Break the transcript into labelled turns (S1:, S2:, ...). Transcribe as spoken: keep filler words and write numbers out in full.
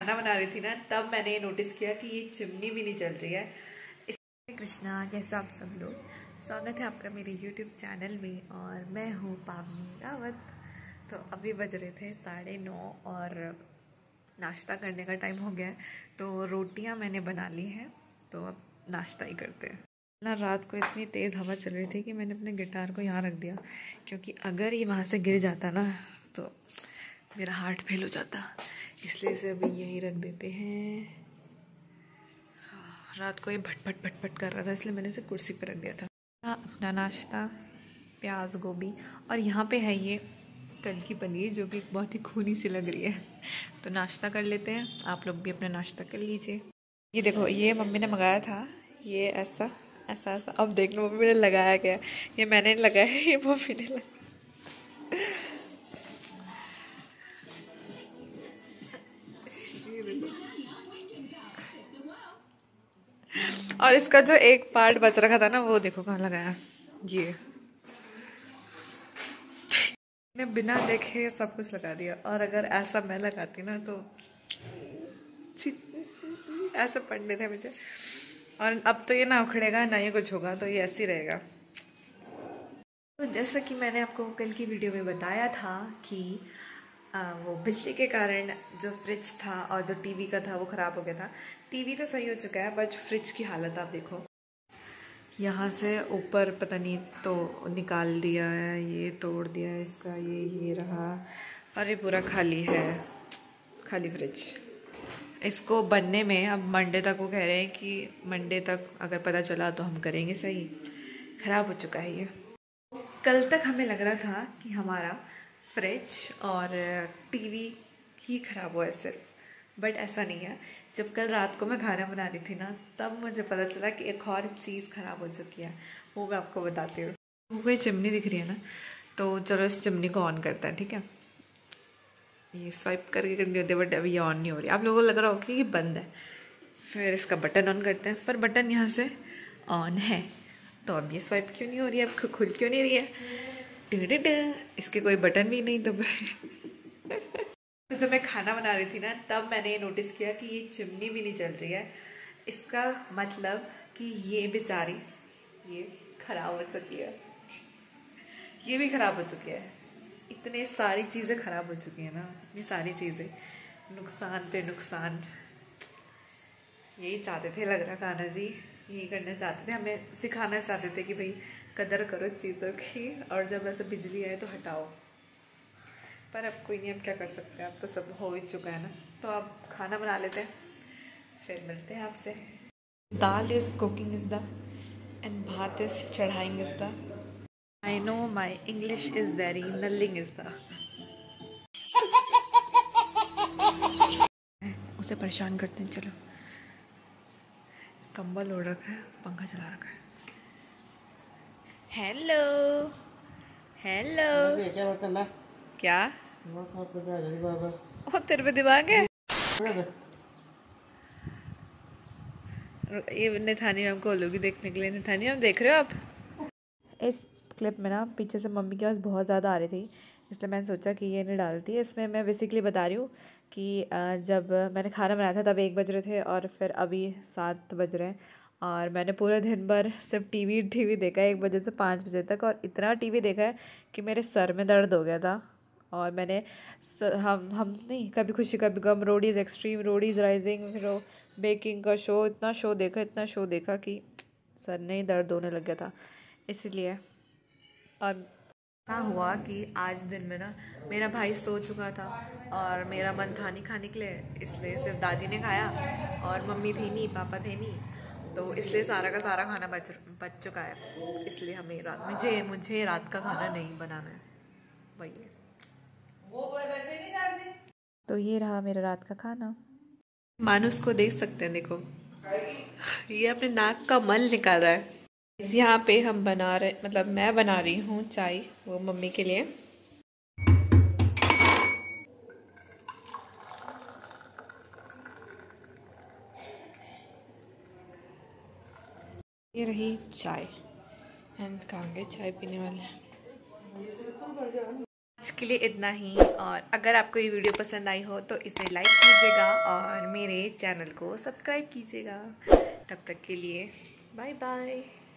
S1: खाना बना रही थी ना, तब मैंने ये नोटिस किया कि ये चिमनी भी नहीं जल रही है। इसमें कृष्णा, कैसे आप सब लोग, स्वागत है आपका मेरे यूट्यूब चैनल में और मैं हूँ पावनी रावत। तो अभी बज रहे थे साढ़े नौ और नाश्ता करने का टाइम हो गया है। तो रोटियाँ मैंने बना ली हैं, तो अब नाश्ता ही करते हैं ना। रात को इतनी तेज़ हवा चल रही थी कि मैंने अपने गिटार को यहाँ रख दिया, क्योंकि अगर ये वहाँ से गिर जाता ना तो मेरा हार्ट फेल हो जाता, इसलिए इसे अभी यहीं रख देते हैं। रात को ये भट भट भट भट कर रहा था, इसलिए मैंने इसे कुर्सी पर रख दिया था। अपना नाश्ता, प्याज गोभी, और यहाँ पे है ये कल की पनीर जो कि बहुत ही खूनी सी लग रही है। तो नाश्ता कर लेते हैं, आप लोग भी अपना नाश्ता कर लीजिए। ये देखो, ये मम्मी ने मंगाया था, ये ऐसा ऐसा ऐसा। अब देख लो मम्मी ने लगाया गया, ये मैंने लगाया है, ये मम्मी ने लगाया। और इसका जो एक पार्ट बच रखा था ना, वो देखो कहाँ लगाया। ये ने बिना देखे सब कुछ लगा दिया। और अगर ऐसा मैं लगाती ना तो ऐसे पढ़ने थे मुझे। और अब तो ये ना उखड़ेगा ना ये कुछ होगा, तो ये ऐसे ही रहेगा। तो जैसा कि मैंने आपको कल की वीडियो में बताया था कि आ, वो बिजली के कारण जो फ्रिज था और जो टीवी का था वो ख़राब हो गया था। टीवी तो सही हो चुका है, बट फ्रिज की हालत आप देखो। यहाँ से ऊपर पता नहीं तो निकाल दिया है, ये तोड़ दिया है इसका, ये ये रहा, और ये पूरा खाली है, खाली फ्रिज। इसको बनने में अब मंडे तक वो कह रहे हैं कि मंडे तक अगर पता चला तो हम करेंगे सही। ख़राब हो चुका है ये। कल तक हमें लग रहा था कि हमारा फ्रिज और टीवी ही ख़राब हुआ है सिर्फ, बट ऐसा नहीं है। जब कल रात को मैं खाना बना रही थी ना, तब मुझे पता चला कि एक और चीज़ ख़राब हो चुकी है, वो मैं आपको बताती हूँ। वो कोई चिमनी दिख रही है ना, तो चलो इस चिमनी को ऑन करते हैं, ठीक है। ये स्वाइप करके करनी होती है, बट अभी ये ऑन नहीं हो रही। आप लोगों को लग रहा होगा कि बंद है, फिर इसका बटन ऑन करते हैं, पर बटन यहाँ से ऑन है। तो अब ये स्वाइप क्यों नहीं हो रही है, अब खुल क्यों नहीं रही है? टिड इसके कोई बटन भी नहीं दब रहे। तो जब मैं खाना बना रही थी ना, तब मैंने ये नोटिस किया कि ये चिमनी भी नहीं जल रही है। इसका मतलब कि ये बेचारी ये खराब हो चुकी है, ये भी खराब हो चुकी है। इतने सारी चीज़ें खराब हो चुकी है ना, ये सारी चीज़ें नुकसान पे नुकसान। यही चाहते थे लग रहा कान्हा जी, यही करना चाहते थे, हमें सिखाना चाहते थे कि भाई कदर करो चीज़ों की, और जब ऐसे बिजली आए तो हटाओ। पर अब कोई नहीं, अब क्या कर सकते हैं, अब तो सब हो ही चुका है ना। तो अब खाना बना लेते हैं, फिर मिलते हैं आपसे। Dal is cooking is the and bhat is चढ़ाइंग is the. I know my English is very नलिंग इज द। उसे परेशान करते हैं, चलो। कंबल ओढ़ रखा है, पंखा चला रखा है। हेलो हेलो,
S2: क्या बता ना?
S1: क्या ओ तेरे पे दिमाग है? ये निथानी मैम को बोलूँगी देखने के लिए। निथानी मैम देख रहे हो आप? इस क्लिप में ना पीछे से मम्मी की आवाज़ बहुत ज़्यादा आ रही थी, इसलिए मैंने सोचा कि ये नहीं डालती है। इसमें मैं बेसिकली बता रही हूँ कि जब मैंने खाना बनाया था तब एक बज रहे थे और फिर अभी सात बज रहे हैं, और मैंने पूरे दिन भर सिर्फ टीवी टीवी देखा है एक बजे से पाँच बजे तक। और इतना टीवी देखा है कि मेरे सर में दर्द हो गया था। और मैंने स, हम हम नहीं Kabhi Khushi Kabhi Gham, Roadies Xtreme, Roadies Rising, फिर वो बेकिंग का शो, इतना शो देखा इतना शो देखा कि सर नहीं दर्द होने लग गया था, इसलिए। और क्या हुआ कि आज दिन में ना मेरा भाई सो चुका था और मेरा मन था नहीं खाने के लिए, इसलिए सिर्फ दादी ने खाया और मम्मी थी नहीं, पापा थे नहीं, तो इसलिए सारा का सारा खाना बच बच चुका है। इसलिए हमें रात मुझे मुझे रात का खाना नहीं बनाना है, वही है। तो ये रहा मेरा रात का खाना। मानुस को देख सकते हैं, देखो ये अपने नाक का मल निकाल रहा है। यहाँ पे हम बना रहे, मतलब मैं बना रही हूँ चाय, वो मम्मी के लिए। ये रही चाय, एंड कहाँगे चाय पीने वाले हैं। आज के लिए इतना ही, और अगर आपको ये वीडियो पसंद आई हो तो इसे लाइक कीजिएगा और चैनल को सब्सक्राइब कीजिएगा। तब तक के लिए बाय बाय।